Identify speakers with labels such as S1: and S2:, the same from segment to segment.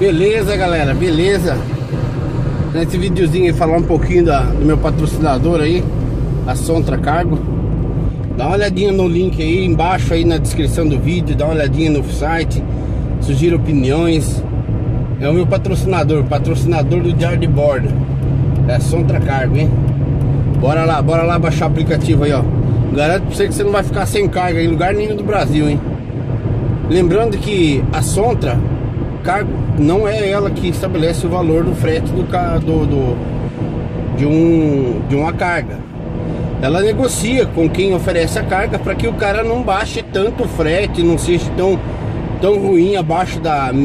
S1: Beleza, galera, beleza. Nesse videozinho aí falar um pouquinho do meu patrocinador aí, a Sontra Cargo. Dá uma olhadinha no link aí embaixo aí na descrição do vídeo, dá uma olhadinha no site, sugiro opiniões. É o meu patrocinador do Diário de Bordo. É a Sontra Cargo, hein? Bora lá baixar o aplicativo aí, ó. Garanto pra você que você não vai ficar sem carga em lugar nenhum do Brasil, hein? Lembrando que a Sontra Cargo não é ela que estabelece o valor do frete de uma carga. Ela negocia com quem oferece a carga para que o cara não baixe tanto o frete, não seja tão ruim abaixo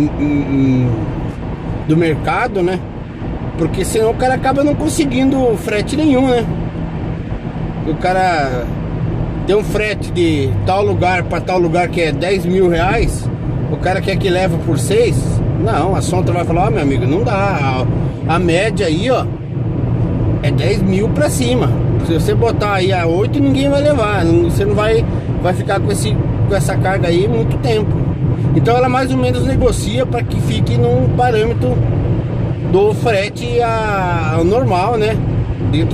S1: do mercado, né? Porque senão o cara acaba não conseguindo frete nenhum, né? O cara tem um frete de tal lugar para tal lugar que é 10 mil reais, o cara quer que leva por 6. Não, a Sontra vai falar: ó, meu amigo, não dá. A média aí, ó, é 10 mil pra cima. Se você botar aí a 8, ninguém vai levar. Você não vai ficar com essa carga aí muito tempo. Então ela mais ou menos negocia para que fique num parâmetro do frete ao normal, né? Dentro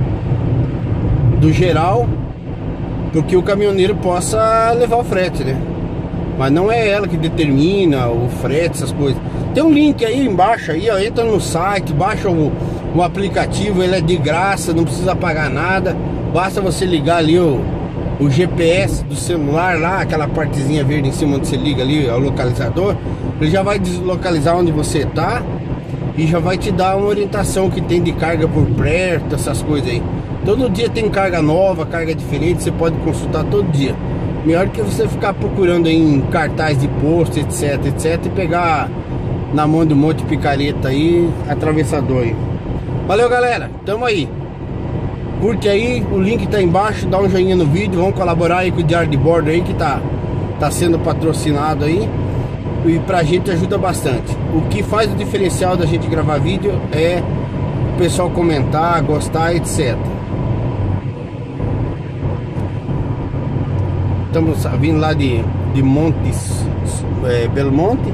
S1: do geral, porque o caminhoneiro possa levar o frete, né? Mas não é ela que determina o frete, essas coisas. Tem um link aí embaixo, aí, ó, entra no site, baixa o aplicativo, ele é de graça, não precisa pagar nada. Basta você ligar ali o GPS do celular lá, aquela partezinha verde em cima onde você liga ali, é o localizador. Ele já vai deslocalizar onde você tá e já vai te dar uma orientação que tem de carga por perto, essas coisas aí. Todo dia tem carga nova, carga diferente, você pode consultar todo dia. Melhor que você ficar procurando em cartaz de posto, etc, e pegar na mão de um monte de picareta aí, atravessador aí. Valeu, galera, tamo aí. Curte aí, o link tá embaixo, dá um joinha no vídeo, vamos colaborar aí com o Diário de Bordo aí, que tá sendo patrocinado aí. E pra gente ajuda bastante. O que faz o diferencial da gente gravar vídeo é o pessoal comentar, gostar, etc. Estamos vindo lá de Belmonte.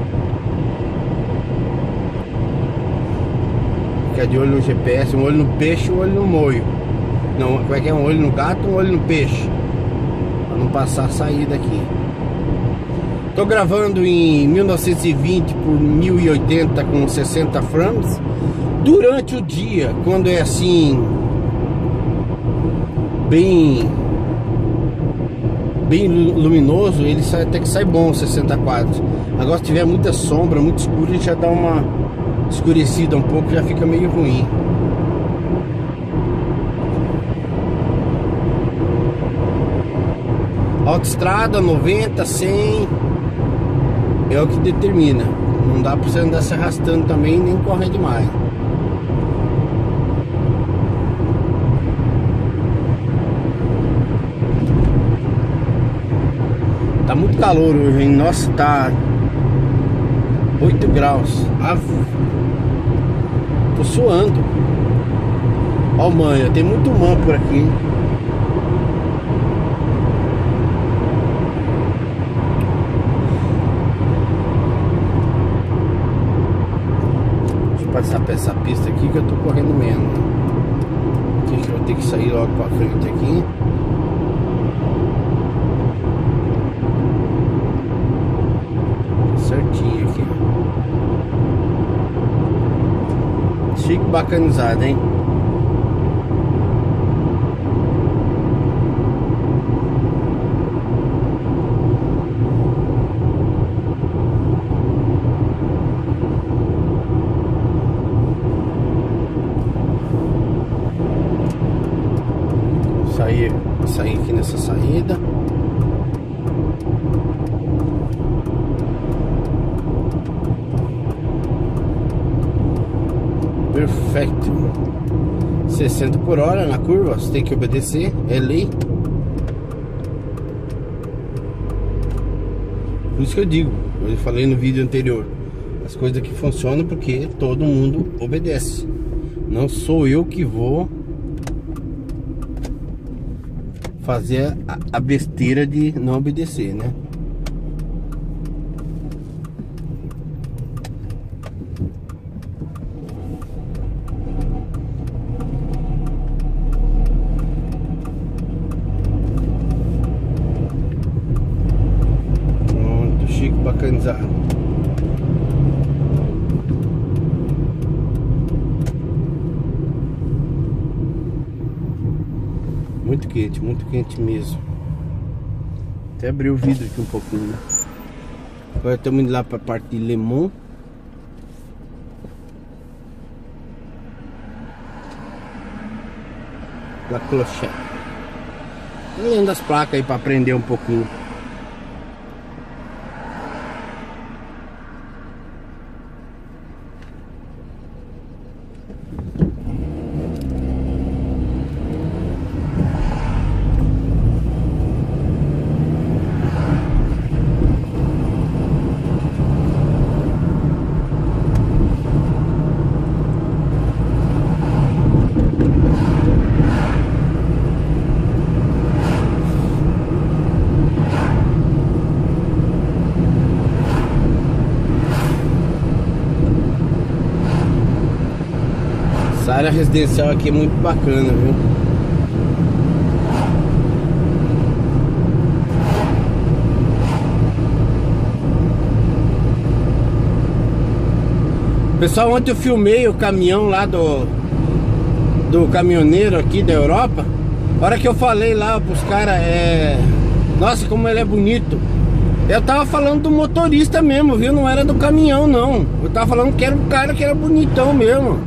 S1: Fica de olho no GPS, um olho no peixe, um olho no moio. Não, como é que é? Um olho no gato, um olho no peixe, para não passar a saída aqui. Tô gravando em 1920 por 1080 com 60 frames. Durante o dia, quando é assim bem luminoso, ele até que sai bom 60 quadros. Agora se tiver muita sombra, muito escuro, ele já dá uma escurecida um pouco, já fica meio ruim. Autoestrada 90, 100 é o que determina. Não dá pra você andar se arrastando também, nem correr demais. Tá muito calor hoje, hein? Nossa, tá 8 graus. Tô suando. Ó, manha, tem muito man por aqui. Deixa eu passar pra essa pista aqui que eu tô correndo menos. Aqui que eu vou ter que sair logo pra frente aqui. Certinho aqui. Chique, bacanizado, hein? Sair aqui nessa saída. Perfeito. 60 por hora na curva, você tem que obedecer, é lei. Por isso que eu digo, eu falei no vídeo anterior, as coisas que funcionam porque todo mundo obedece. Não sou eu que vou fazer a besteira de não obedecer, né? bacanizado. Muito quente mesmo. Até abri o vidro aqui um pouquinho, né? Agora estamos indo lá para a parte de Le Mans. La Clochette. Lendo as placas aí para aprender um pouquinho. Essa área residencial aqui é muito bacana, viu? Pessoal, ontem eu filmei o caminhão lá do caminhoneiro aqui da Europa. A hora que eu falei lá pros caras, nossa, como ele é bonito. Eu tava falando do motorista mesmo, viu? Não era do caminhão, não. Eu tava falando que era um cara que era bonitão mesmo.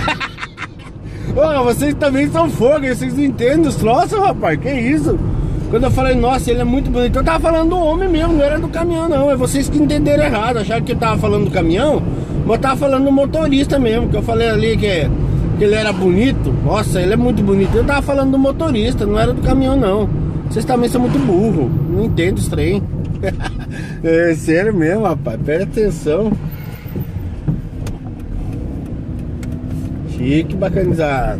S1: Ô, vocês também são fogo, vocês não entendem os troços, rapaz, que isso? Quando eu falei, nossa, ele é muito bonito, eu tava falando do homem mesmo, não era do caminhão não. É vocês que entenderam errado, acharam que eu tava falando do caminhão, mas eu tava falando do motorista mesmo. Que eu falei ali que ele era bonito. Nossa, ele é muito bonito. Eu tava falando do motorista, não era do caminhão não. Vocês também são muito burros, não entendem os trem. É sério mesmo, rapaz, presta atenção. Chique, bacanizado.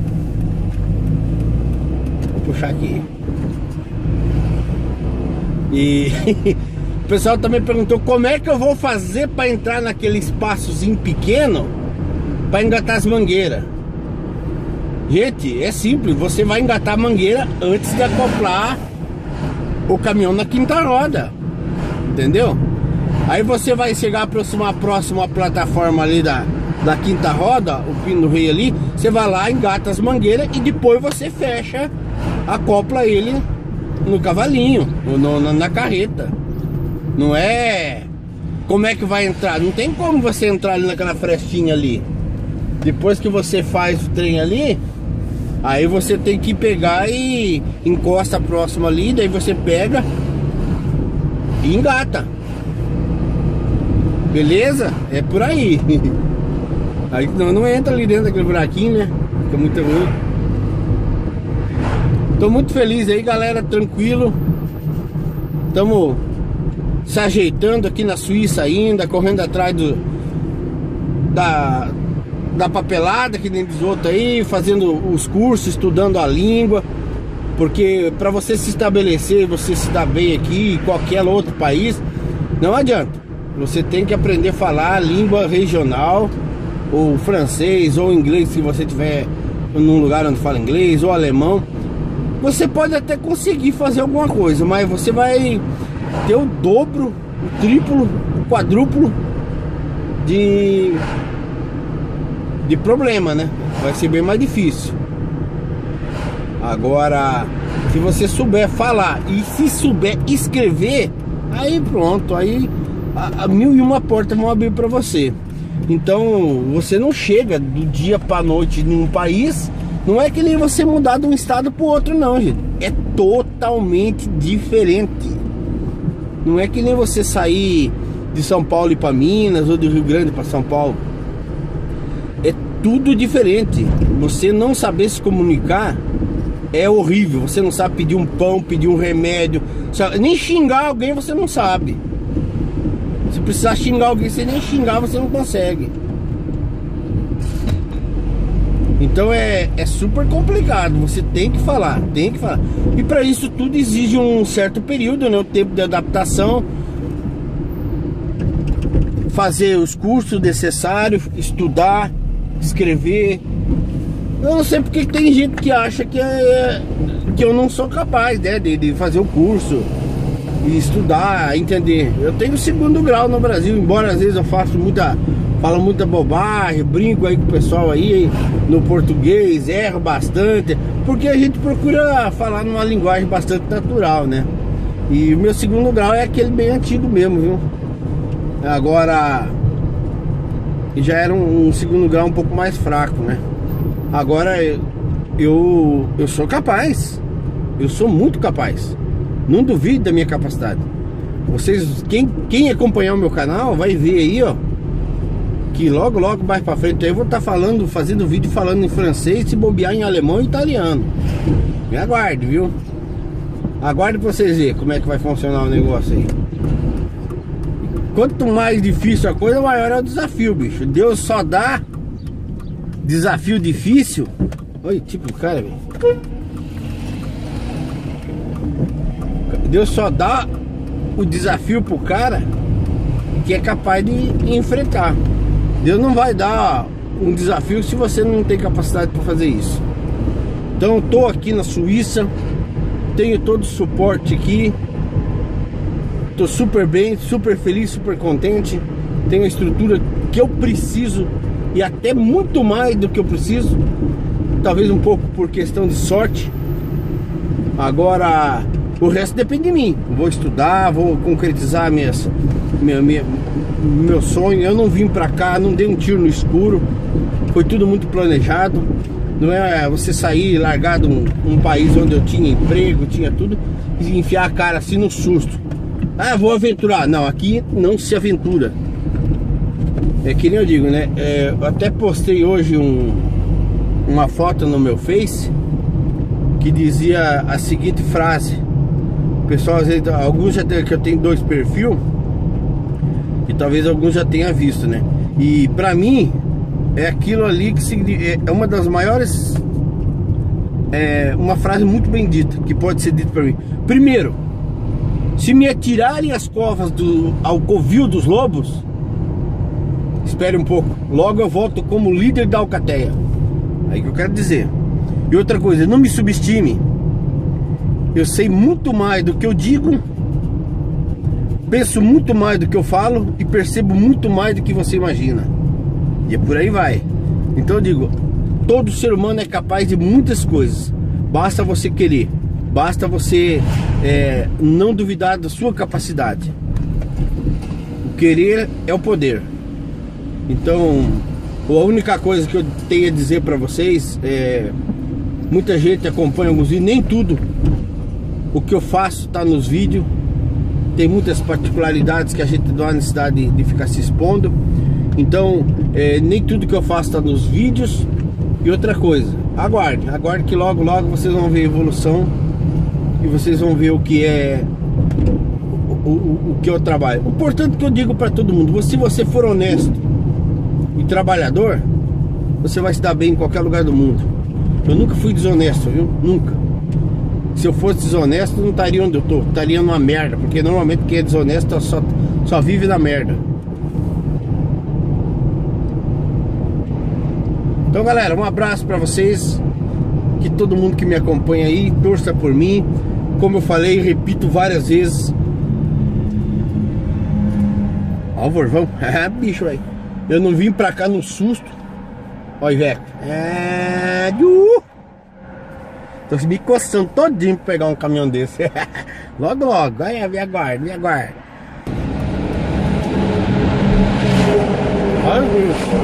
S1: Vou puxar aqui. E o pessoal também perguntou como é que eu vou fazer para entrar naquele espaçozinho pequeno para engatar as mangueiras. Gente, é simples. Você vai engatar a mangueira antes de acoplar o caminhão na quinta roda, entendeu? Aí você vai chegar a próxima plataforma ali da quinta roda, o pino do rei ali, você vai lá, engata as mangueiras e depois você fecha, acopla ele no cavalinho, na carreta. Não é... Como é que vai entrar? Não tem como você entrar ali naquela frestinha ali. Depois que você faz o trem ali, aí você tem que pegar e encosta próximo ali, daí você pega e engata. Beleza? É por aí. Aí não entra ali dentro daquele buraquinho, né? Fica muito ruim. Tô muito feliz aí, galera, tranquilo. Estamos se ajeitando aqui na Suíça ainda, correndo atrás da papelada, que nem diz outro aí, fazendo os cursos, estudando a língua. Porque para você se estabelecer, você se dar bem aqui em qualquer outro país, não adianta. Você tem que aprender a falar a língua regional, ou francês, ou inglês, se você estiver num lugar onde fala inglês, ou alemão. Você pode até conseguir fazer alguma coisa, mas você vai ter o dobro, o triplo, o quadruplo de problema, né? Vai ser bem mais difícil. Agora, se você souber falar e se souber escrever, aí pronto, aí a 1001 portas vão abrir para você. Então você não chega do dia para noite num país. Não é que nem você mudar de um estado para o outro, não, gente. É totalmente diferente. Não é que nem você sair de São Paulo e para Minas, ou do Rio Grande para São Paulo. É tudo diferente. Você não saber se comunicar é horrível. Você não sabe pedir um pão, pedir um remédio, nem xingar alguém você não sabe. Se precisar xingar alguém, você nem xingar, você não consegue. Então é super complicado. Você tem que falar, tem que falar. E para isso tudo exige um certo período, né? O tempo de adaptação, fazer os cursos necessários, estudar, escrever. Eu não sei porque tem gente que acha que eu não sou capaz, né, de fazer o curso. e estudar, entender. Eu tenho segundo grau no Brasil, embora às vezes eu falo muita bobagem, brinco aí com o pessoal aí no português, erro bastante, porque a gente procura falar numa linguagem bastante natural, né? E o meu segundo grau é aquele bem antigo mesmo, viu? Agora já era um segundo grau um pouco mais fraco, né? Agora eu sou capaz, eu sou muito capaz, não duvide da minha capacidade. Vocês, quem acompanhar o meu canal vai ver aí, ó, que logo mais pra frente aí eu vou estar fazendo vídeo falando em francês, se bobear em alemão e italiano. Me aguarde, viu? Aguarde pra vocês verem como é que vai funcionar o negócio aí. Quanto mais difícil a coisa, maior é o desafio, bicho. Deus só dá desafio difícil. Olha, tipo, cara, velho. Deus só dá o desafio pro cara que é capaz de enfrentar. Deus não vai dar um desafio se você não tem capacidade para fazer isso. Então eu tô aqui na Suíça, tenho todo o suporte aqui, tô super bem, super feliz, super contente. Tenho a estrutura que eu preciso e até muito mais do que eu preciso. Talvez um pouco por questão de sorte. Agora o resto depende de mim. Vou estudar, vou concretizar meu sonho. Eu não vim pra cá, não dei um tiro no escuro. Foi tudo muito planejado. Não é você sair largado um país onde eu tinha emprego, tinha tudo, e enfiar a cara assim no susto. Ah, vou aventurar. Não, aqui não se aventura. É que nem eu digo, né? Eu até postei hoje uma foto no meu Face que dizia a seguinte frase. O pessoal, às vezes, alguns já tem, que eu tenho 2 perfis, e talvez alguns já tenham visto, né? E pra mim é aquilo ali que é uma das maiores, uma frase muito bem dita que pode ser dita pra mim. Primeiro, se me atirarem as covas ao covil dos lobos, espere um pouco, logo eu volto como líder da alcateia. Aí que eu quero dizer. E outra coisa, não me subestime. Eu sei muito mais do que eu digo, penso muito mais do que eu falo e percebo muito mais do que você imagina. E por aí vai. Então eu digo, todo ser humano é capaz de muitas coisas. Basta você querer, basta você não duvidar da sua capacidade. O querer é o poder. Então a única coisa que eu tenho a dizer para vocês é: muita gente acompanha alguns vídeos, nem tudo o que eu faço está nos vídeos. Tem muitas particularidades que a gente não há necessidade de ficar se expondo. Então nem tudo que eu faço está nos vídeos. E outra coisa, aguarde que logo vocês vão ver a evolução. E vocês vão ver o que é o que eu trabalho. O importante que eu digo para todo mundo: se você for honesto e trabalhador, você vai se dar bem em qualquer lugar do mundo. Eu nunca fui desonesto, viu? Nunca. Se eu fosse desonesto, não estaria onde eu tô, estaria numa merda. Porque normalmente quem é desonesto só vive na merda. Então galera, um abraço pra vocês. Que todo mundo que me acompanha aí torça por mim. Como eu falei, repito várias vezes. Ó o Vorvão. Bicho aí. Eu não vim pra cá no susto. Olha, velho. Tô me coçando todinho pra pegar um caminhão desse. Logo. Aí, me aguarde. Olha isso.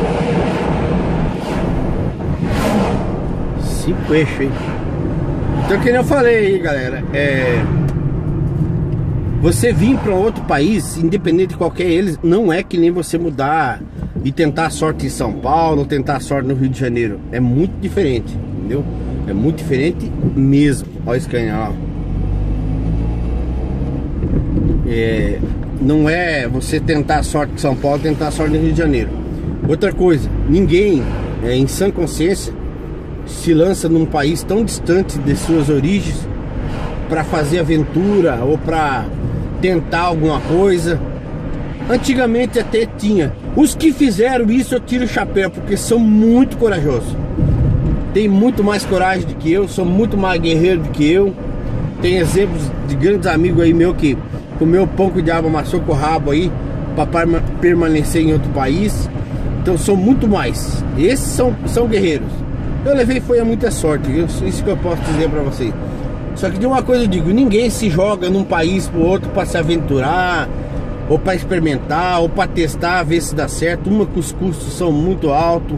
S1: 5 eixos aí. Então, que nem eu falei aí, galera, você vir para outro país, independente de qualquer eles, não é que nem você mudar e tentar a sorte em São Paulo, tentar a sorte no Rio de Janeiro. É muito diferente, entendeu? É muito diferente mesmo. Olha esse canhão, não é você tentar a sorte em São Paulo, tentar a sorte no Rio de Janeiro. Outra coisa, ninguém em sã consciência se lança num país tão distante de suas origens para fazer aventura ou para tentar alguma coisa. Antigamente até tinha. Os que fizeram isso eu tiro o chapéu, porque são muito corajosos. Tem muito mais coragem do que eu, são muito mais guerreiros do que eu. Tem exemplos de grandes amigos aí meu que comeu pão que o diabo amassou com o rabo aí para permanecer em outro país. Então são muito mais. Esses são guerreiros. Eu levei foi a muita sorte, isso que eu posso dizer para vocês. Só que de uma coisa eu digo, ninguém se joga num país pro outro para se aventurar, ou para experimentar, ou para testar, ver se dá certo. Uma que os custos são muito altos,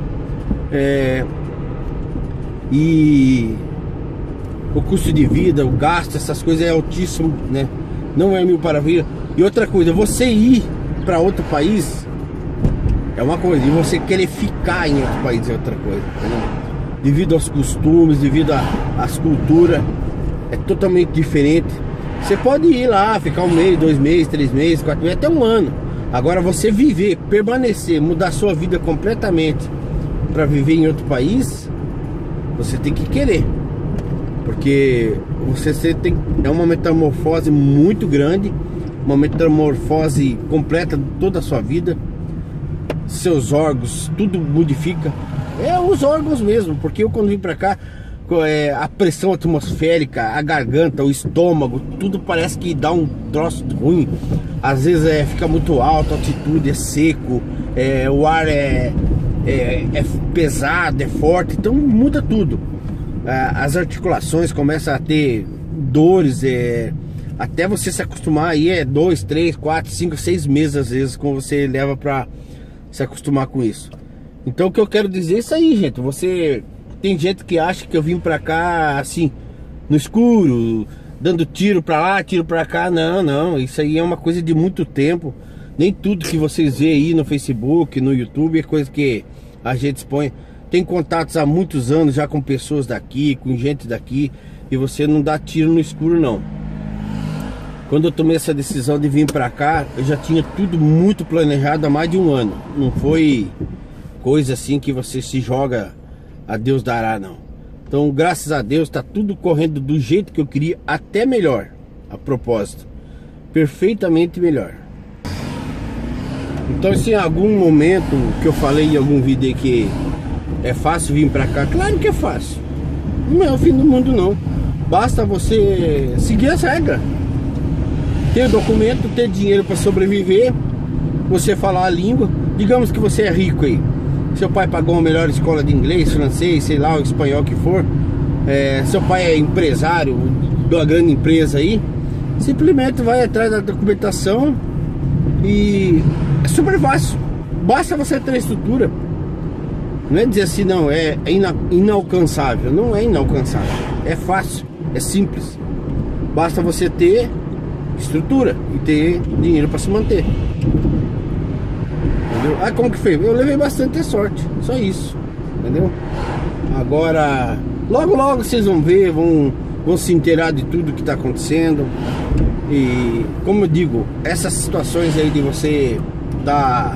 S1: e o custo de vida, o gasto, essas coisas é altíssimo, né? Não é mil maravilha. E outra coisa, você ir para outro país é uma coisa, e você querer ficar em outro país é outra coisa, entendeu? Devido aos costumes, devido às culturas, é totalmente diferente. Você pode ir lá, ficar 1 mês, 2 meses, 3 meses, 4 meses, até 1 ano. Agora você viver, permanecer, mudar sua vida completamente para viver em outro país, você tem que querer. Porque é uma metamorfose muito grande, uma metamorfose completa de toda a sua vida. Seus órgãos, tudo modifica. Os órgãos mesmo, porque eu quando vim pra cá, a pressão atmosférica, a garganta, o estômago, tudo parece que dá um troço ruim. Às vezes fica muito alto, a altitude é seco, o ar é pesado, é forte, então muda tudo. As articulações começam a ter dores, até você se acostumar aí 2, 3, 4, 5, 6 meses às vezes, como você leva pra se acostumar com isso. Então o que eu quero dizer é isso aí, gente. Tem gente que acha que eu vim pra cá assim, no escuro, dando tiro pra lá, tiro pra cá. Não, isso aí é uma coisa de muito tempo. Nem tudo que vocês veem aí no Facebook, no YouTube é coisa que a gente expõe. Tem contatos há muitos anos já com pessoas daqui, com gente daqui, e você não dá tiro no escuro não. Quando eu tomei essa decisão de vir pra cá, eu já tinha tudo muito planejado há mais de 1 ano. Não foi coisa assim que você se joga a Deus dará, não. Então, graças a Deus, tá tudo correndo do jeito que eu queria, até melhor, a propósito. Perfeitamente melhor. Então, se em algum momento que eu falei em algum vídeo aí que é fácil vir pra cá, claro que é fácil. Não é o fim do mundo, não. Basta você seguir as regras. Ter documento, ter dinheiro para sobreviver, você falar a língua. Digamos que você é rico aí, seu pai pagou uma melhor escola de inglês, francês, sei lá, o espanhol que for, seu pai é empresário de uma grande empresa aí, simplesmente vai atrás da documentação e é super fácil. Basta você ter estrutura. Não é dizer assim, não, é inalcançável. Não é inalcançável, é fácil, é simples. Basta você ter estrutura e ter dinheiro para se manter. Entendeu? Como que fez? Eu levei bastante sorte, só isso, entendeu? Agora, logo vocês vão ver, vão se inteirar de tudo que está acontecendo. E como eu digo, essas situações aí de você tá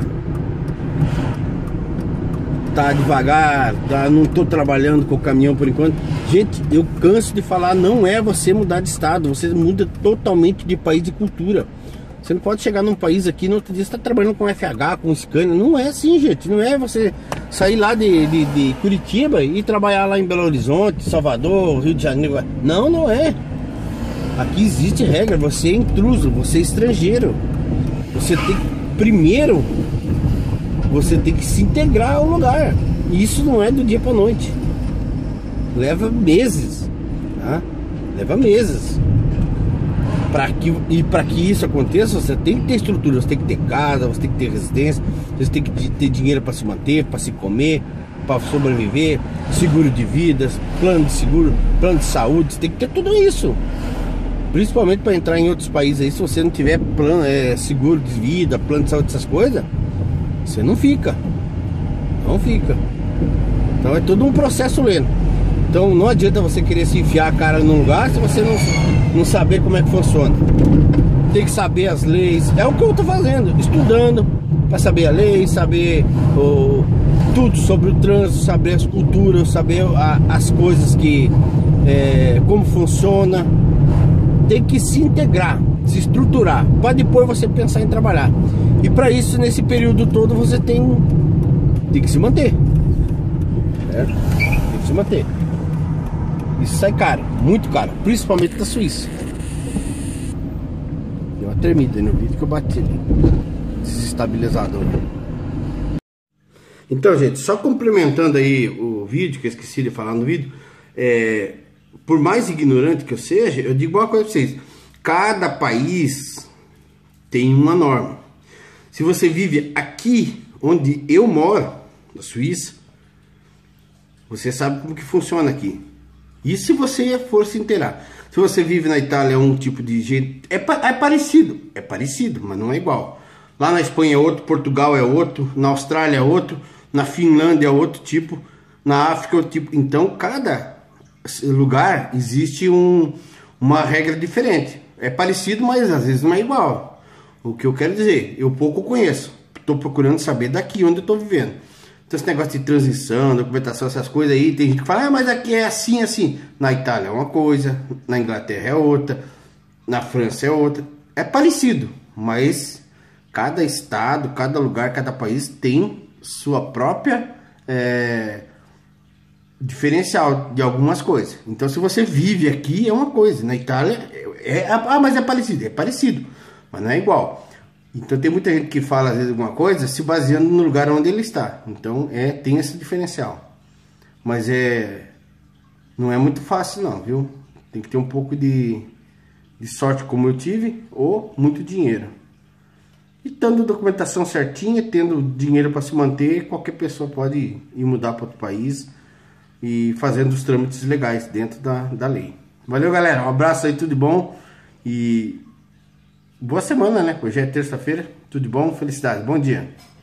S1: devagar, não tô trabalhando com o caminhão por enquanto. Gente, eu canso de falar, não é você mudar de estado, você muda totalmente de país, de cultura. Você não pode chegar num país aqui, no outro dia você tá trabalhando com FH, com Scania. Não é assim, gente. Não é você sair lá de Curitiba e trabalhar lá em Belo Horizonte, Salvador, Rio de Janeiro. Não é. Aqui existe regra, você é intruso, você é estrangeiro. Você tem que, primeiro, você tem que se integrar ao lugar. E isso não é do dia para noite. Leva meses, tá? Leva meses. Para que isso aconteça, você tem que ter estrutura, você tem que ter casa, você tem que ter residência, você tem que ter dinheiro para se manter, para se comer, para sobreviver, seguro de vida, plano de seguro, plano de saúde, você tem que ter tudo isso. Principalmente para entrar em outros países aí, se você não tiver plano, seguro de vida, plano de saúde, essas coisas, você não fica. Não fica. Então é todo um processo lento. Então não adianta você querer se enfiar a cara num lugar se você não saber como é que funciona. Tem que saber as leis. É o que eu tô fazendo, estudando para saber a lei, saber tudo sobre o trânsito, saber as culturas, saber as coisas que como funciona. Tem que se integrar, se estruturar, para depois você pensar em trabalhar. E para isso, nesse período todo, você tem que se manter, certo? Tem que se manter. Isso sai caro, muito caro, principalmente da Suíça. tremida no vídeo que eu bati ali. Desestabilizador. Então, gente, só complementando aí o vídeo, que eu esqueci de falar no vídeo, por mais ignorante que eu seja, eu digo uma coisa pra vocês: cada país tem uma norma. Se você vive aqui onde eu moro, na Suíça, você sabe como que funciona aqui. E se você for se inteirar, se você vive na Itália, é um tipo de jeito, é parecido, mas não é igual. Lá na Espanha é outro, Portugal é outro, na Austrália é outro, na Finlândia é outro tipo, na África é outro tipo. Então cada lugar existe uma regra diferente. É parecido, mas às vezes não é igual. O que eu quero dizer, eu pouco conheço, estou procurando saber daqui onde eu estou vivendo. Então esse negócio de transição, documentação, essas coisas aí, tem gente que fala, mas aqui é assim, assim. Na Itália é uma coisa, na Inglaterra é outra, na França é outra. É parecido, mas cada estado, cada lugar, cada país tem sua própria diferencial de algumas coisas. Então se você vive aqui é uma coisa, na Itália mas é parecido, mas não é igual. Então tem muita gente que fala às vezes alguma coisa se baseando no lugar onde ele está. Então tem esse diferencial. Mas não é muito fácil não, viu? Tem que ter um pouco de sorte como eu tive, ou muito dinheiro. E tendo documentação certinha, tendo dinheiro para se manter, qualquer pessoa pode ir mudar para outro país e fazendo os trâmites legais dentro da lei. Valeu, galera, um abraço aí, tudo de bom e boa semana, né? Hoje é terça-feira, tudo de bom, felicidade, bom dia.